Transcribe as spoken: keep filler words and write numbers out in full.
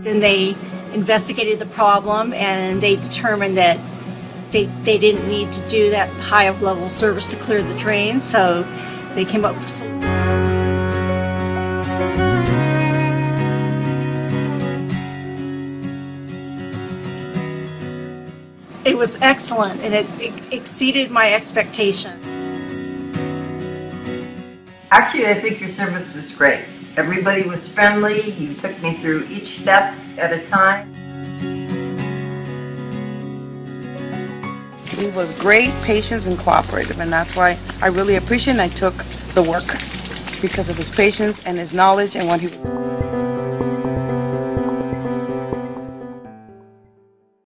Then they investigated the problem and they determined that they, they didn't need to do that high of level service to clear the drain, so they came up with some. It was excellent and it, it exceeded my expectations. Actually, I think your service was great. Everybody was friendly. You took me through each step at a time. He was great, patient, and cooperative, and that's why I really appreciate and I took the work because of his patience and his knowledge and what he was.